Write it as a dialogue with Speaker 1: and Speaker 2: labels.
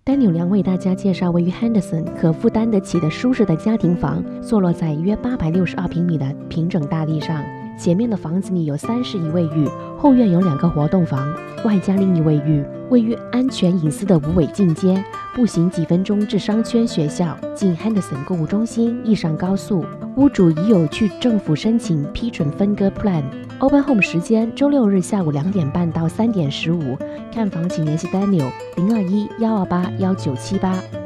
Speaker 1: Daniel 良为大家介绍位于 Henderson 可负担得起的舒适的家庭房，坐落在约862平米的平整大地上。前面的房子里有3室1卫浴，后院有2个活动房，外加另一卫浴，位于安全隐私的无尾进街，步行几分钟至商圈学校，近 Henderson 购物中心，易上高速。屋主已有去政府申请批准分割 Plan。Open Home 时间：周6日下午2点半到3点15。看房请联系 Daniel 021-128-1978。